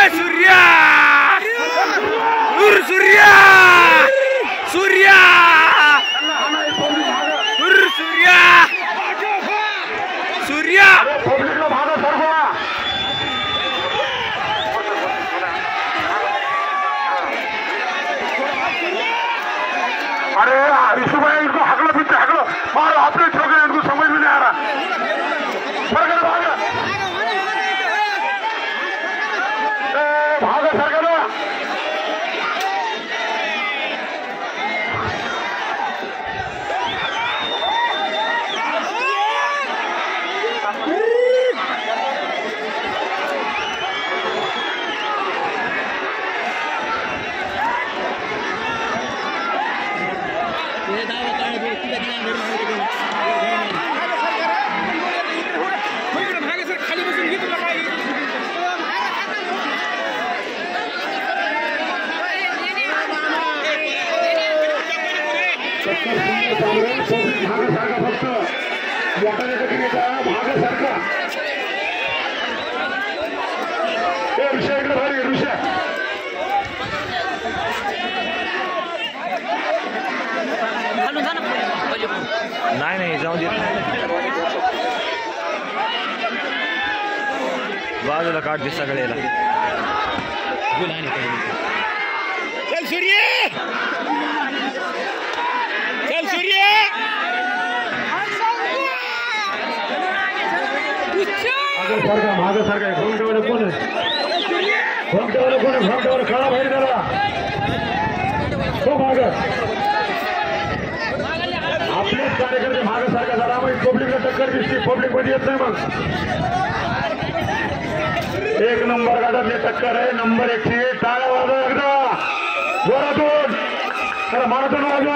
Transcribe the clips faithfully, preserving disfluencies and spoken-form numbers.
सूर्या सूर्या सूर्या सूर्या सूर्या अरे ऋषु भाई इनको हकलो पीछे हकलो मारो अपने छोकरे इनको समझ में नहीं आ रहा सरकार भागा भागा सरकार नाही नाही जाऊ देत बाजूला काढ दे सगळ्याला चल सूर्य चल सूर्य सारखा माग सारखा घोमटेवाला कोण आहे घोमटेवाला कोण आहे घोमटेवाला खळा बाहेर झाला तो माग आपलेच कार्यकर्ते माग सारखा झाला मग पब्लिकला टक्कर दिसते पब्लिक मध्ये येत नाही मग एक नंबर गाठातली टक्कर आहे नंबर एकशे टाळ्या वाजवा एकदा जोरातून तर मनातून वाजवा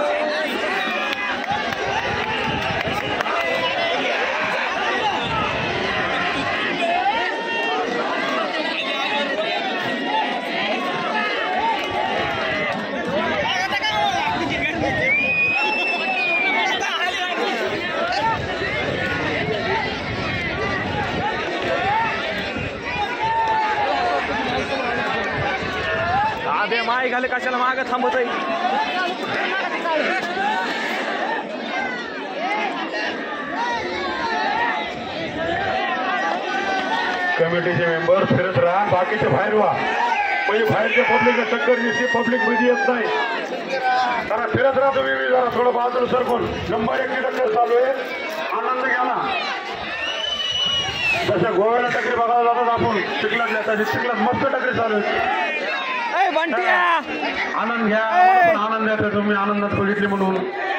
माय घाले कशाला माग थांबत आहे कमिटीचे मेंबर फिरत राहा बाकीचे बाहेर व्हा म्हणजे बाहेरच्या पब्लिकला टक्कर दिसते पब्लिक मध्ये येत नाही जरा फिरत राहा तुम्ही जरा थोडं बाजूला सरकून नंबर एक टक्कर चालू आहे आनंद घ्या ना जशा गोव्याला टक्के बघायला जातात आपण चिखलातल्या तशी चिखलात मस्त टक्के चालू आहेत आनंद घ्या आनंद घ्या तुम्ही आनंदात बघितले म्हणून